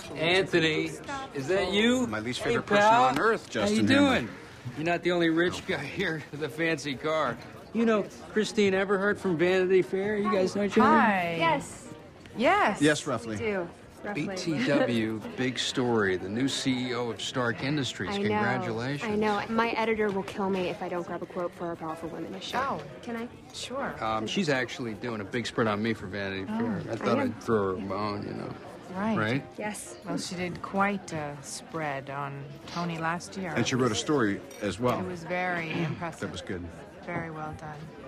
Anthony, is that you? My least Hey, favorite person pal. on earth, Justin. How you Hammer. doing? You're not the only rich guy here with a fancy car. You know Christine Everhart from Vanity Fair? You guys know each other? Hi. Yes. Yes. Yes, roughly. We do. Roughly. BTW, big story. The new CEO of Stark Industries. I know. Congratulations. I know. My editor will kill me if I don't grab a quote for our Powerful Women issue. Oh. Can I? Sure. She's actually doing a big spread on me for Vanity Fair. I thought I'd throw her a bone, you know. Right. Right? Yes. Well, she did quite a spread on Tony last year. And she wrote a story as well. It was very impressive. That was good. Very well done.